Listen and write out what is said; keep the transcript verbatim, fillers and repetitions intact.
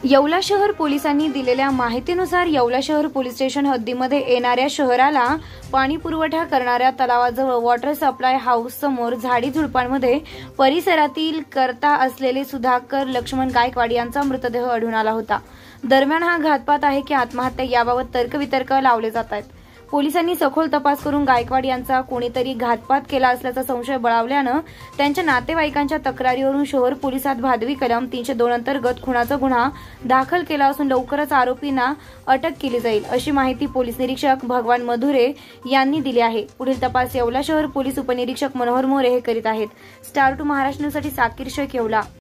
येवला शहर पोलिसांनी दिलेल्या माहितीनुसार येवला शहर पोलीस स्टेशन हद्दीमध्ये येणाऱ्या शहराला पाणी पुरवठा करणाऱ्या तलावाजवळ वॉटर सप्लाय हाऊस समोर झाडी झुडपांमध्ये परिसरातील करता असलेले सुधाकर लक्ष्मण गायकवाड यांचा मृतदेह आढळून आला होता। दरम्यान हा घातपात आहे की आत्महत्या याबाबत तर्कवितर्क लावले जात आहेत। पोलिसांनी सखोल तपास करून गायकवाड यांचा कोणीतरी घातपात केला असल्याचा संशय बळावल्यानं त्यांच्या नातेवाईकांच्या तक्रारीवरून शहर पोलिसात भादवी कलम तीनशे दोन अंतर्गत खुनाचा गुन्हा दाखल केला असून लवकरच आरोपींना अटक केली जाईल अशी माहिती पोलीस निरीक्षक भगवान मधुरे यांनी दिली आहे। पुढील तपास येवला शहर पोलीस उपनिरीक्षक मनोहर मोरे हे करीत आहेत। स्टार टू महाराष्ट्र न्यूजसाठी साकीर शेख, येवला।